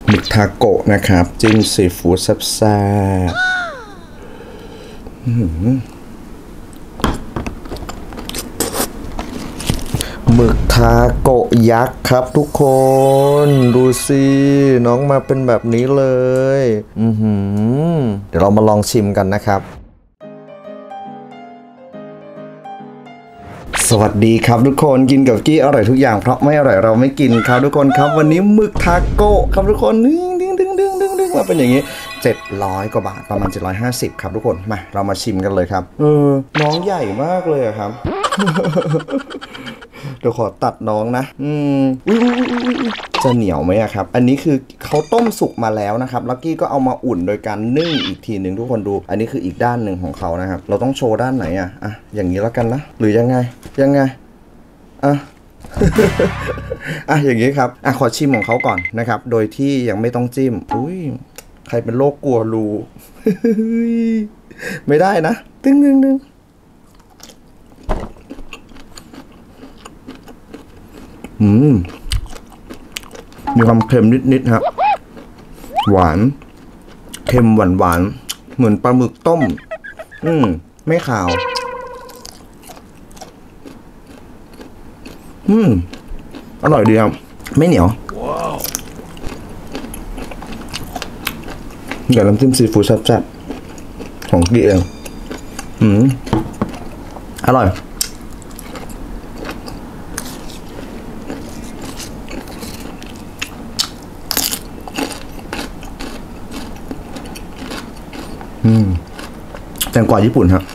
หมึกทาโกะนะครับจิ้มซีฟู้ดแซ่บหมึกทาโกะยักษ์ครับทุกคนดูสิน้องมาเป็นแบบนี้เลยเดี๋ยวเรามาลองชิมกันนะครับสวัสดีครับทุกคนกินกับกี้อร่อยทุกอย่างเพราะไม่อร่อยเราไม่กินครับทุกคนครับวันนี้หมึกทาโกะครับทุกคนดึงมาเป็นอย่างนี้700กว่าบาทประมาณ750ครับทุกคนมาเรามาชิมกันเลยครับน้องใหญ่มากเลยครับเดี๋ยวขอตัดน้องนะจะเหนียวไหมครับอันนี้คือเขาต้มสุกมาแล้วนะครับแล้วกี้ก็เอามาอุ่นโดยการนึ่งอีกทีหนึ่งทุกคนดูอันนี้คืออีกด้านหนึ่งของเขานะครับเราต้องโชว์ด้านไหนอ่ะอย่างนี้แล้วกันนะหรือยังไงอย่างนี้ครับขอชิมของเขาก่อนนะครับโดยที่ยังไม่ต้องจิ้มใครเป็นโรคกลัวรู ไม่ได้นะตึ้งมีความเค็มนิดครับหวานเค็มหวานเหมือนปลาหมึกต้มไม่ขาวอร่อยดีครับไม่เหนียวเดี๋ยวน้ำจิ้มซีฟู้ดแซ่บๆของกี้เองอร่อยแตงกวาญี่ปุ่นครับ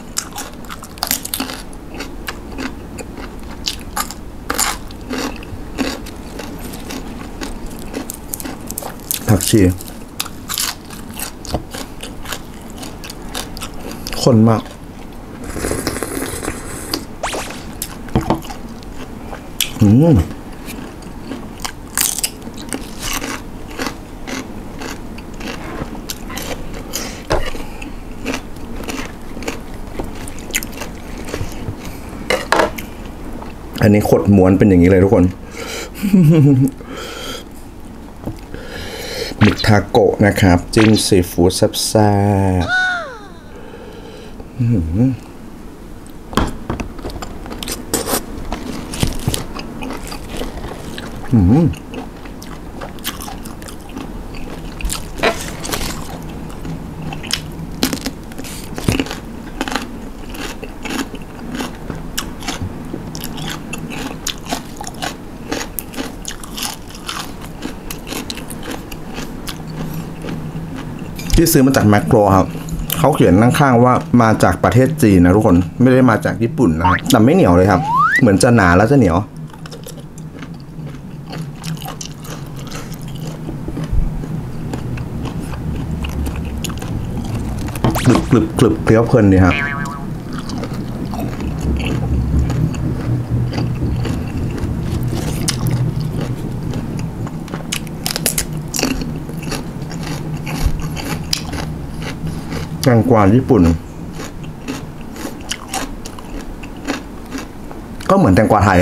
ผักชีข้นมากอันนี้ขดม้วนเป็นอย่างนี้เลยทุกคนหมึกทาโกะนะครับจิ้มซีฟู้ดแซ่บที่ซื้อมาจากแมคโครครับเขาเขียนข้างๆว่ามาจากประเทศจีนนะทุกคนไม่ได้มาจากญี่ปุ่นนะแต่ไม่เหนียวเลยครับเหมือนจะหนาแล้วจะเหนียวกรึบเคี้ยวเพลินดีครับแตงกวาญี่ปุ่นก็เหมือนแตงกวาไทย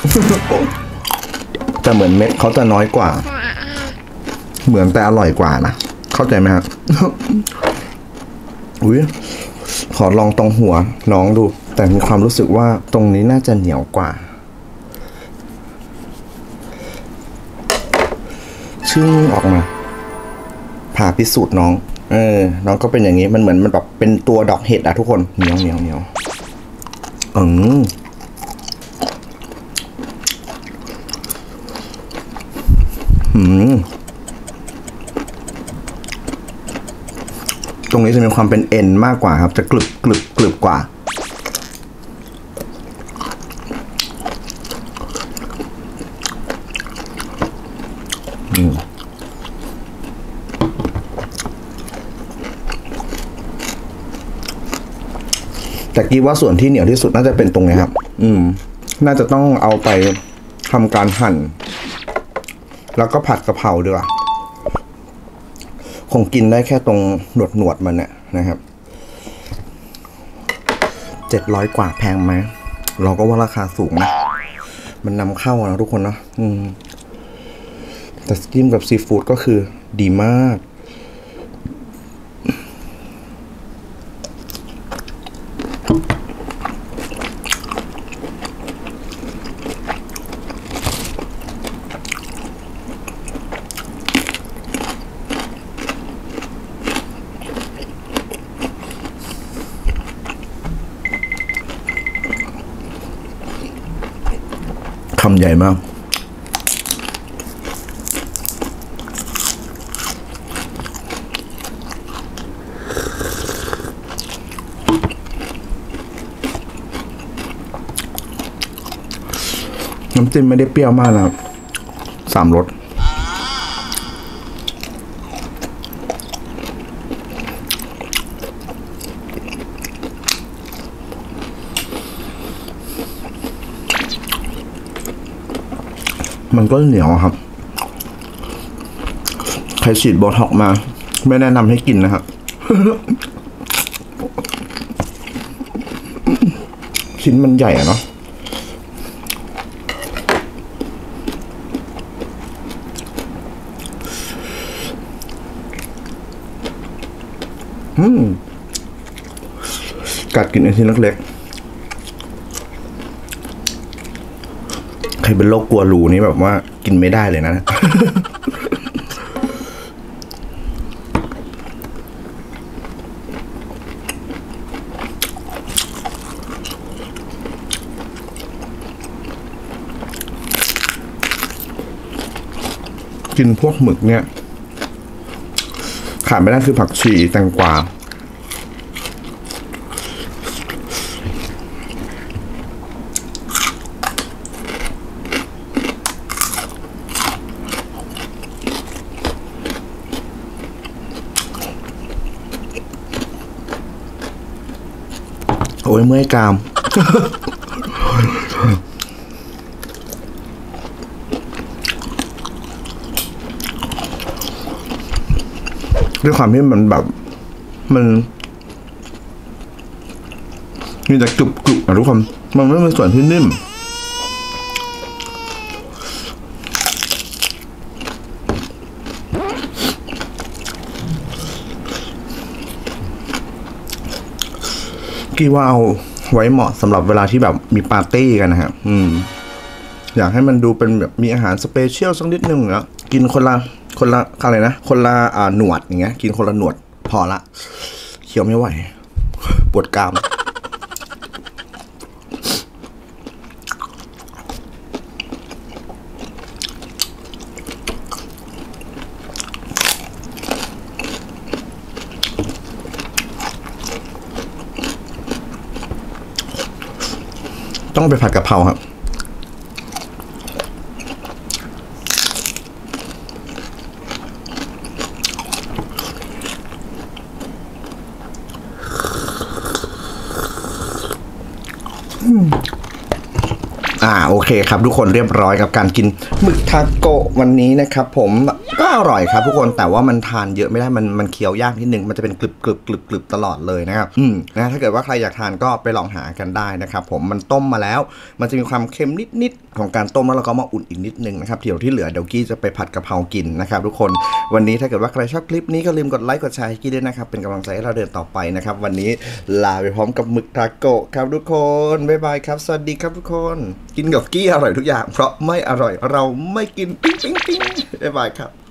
แต่เหมือนเม็ดเขาจะน้อยกว่าเหมือนแต่อร่อยกว่านะเข้าใจไหมครับ ขอลองตรงหัวน้องดูแต่มีความรู้สึกว่าตรงนี้น่าจะเหนียวกว่าชื่อออกมาผ่าพิสูจน์น้องน้องก็เป็นอย่างนี้มันเหมือนมันแบบเป็นตัวดอกเห็ดอะทุกคนเหนียวตรงนี้จะมีความเป็นเอ็นมากกว่าครับจะกรึบกว่าแต่กี้ว่าส่วนที่เหนียวที่สุดน่าจะเป็นตรงนี้ครับน่าจะต้องเอาไปทำการหั่นแล้วก็ผัดกะเพราด้วยคงกินได้แค่ตรงหนวดมันเนี่ยนะครับ700กว่าแพงไหมเราก็ว่าราคาสูงนะมันนำเข้านะทุกคนเนาะแต่จิ้มกับซีฟู้ดก็คือดีมากคำใหญ่มากน้ำจิ้มไม่ได้เปรี้ยวมากนะครับ3 รสมันก็เหนียวครับใครฉีดโบท็อกมาไม่แนะนำให้กินนะครับ ชิ้นมันใหญ่อะเนาะกัดกินไอ้ชิ้นเล็กๆใครเป็นโรคกลัวรูนี่แบบว่ากินไม่ได้เลยนะ กินพวกหมึกเนี่ยขาดไม่ได้คือผักชีแตงกวาโอ้ยเมื่อยกราม ด้วยความที่มันแบบมันมีแต่กรุบๆนะทุกคนมันไม่เป็นส่วนที่นิ่มกี่ว่าเอาไว้เหมาะสำหรับเวลาที่แบบมีปาร์ตี้กันนะครับอยากให้มันดูเป็นแบบมีอาหารสเปเชียลสักนิดนึงนะกินคนละอะไรนะคนละหนวดอย่างเงี้ยกินคนละหนวดพอละเคี้ยวไม่ไหวปวดกรามต้องไปผัดกะเพราครับโอเคครับทุกคนเรียบร้อยกับการกินหมึกทาโกะวันนี้นะครับผมก็อร่อยครับทุกคนแต่ว่ามันทานเยอะไม่ได้มันเคี้ยวยากนิดนึงมันจะเป็นกรึบตลอดเลยนะครับนะถ้าเกิดว่าใครอยากทานก็ไปลองหากันได้นะครับผมมันต้มมาแล้วมันจะมีความเค็มนิดๆของการต้มแล้วเราก็มาอุ่นอีกนิดนึงนะครับเดี๋ยวที่เหลือเดี๋ยวกี้จะไปผัดกะเพรากินนะครับทุกคนวันนี้ถ้าเกิดว่าใครชอบคลิปนี้ก็ลืมกดไลค์กดแชร์ให้กี้ด้วยนะครับเป็นกำลังใจให้เราเดินต่อไปนะครับวันนี้ลาไปพร้อมกับหมึกทาโกะครับทุกคนบ๊ายบายครับสวัสดีครับทุกคนกินกับกี้อร่อยทุกอย่างเพราะไม่อร่อยเราไม่กินปิ๊งบ๊ายบายครับ